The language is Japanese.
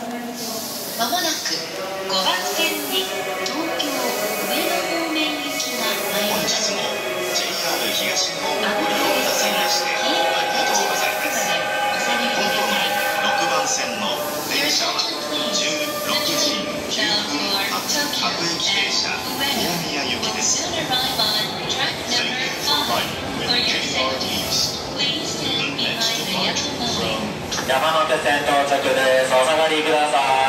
まもなく5番線に東京上野方面行きが参ります。 本日も JR 東日本をご利用くださいましてありがとうございます。今度の6番線の電車は16時9分発各駅停車大宮行きです。Thank you for riding with JR East. The next departure from 山手線到着です。お下がりください。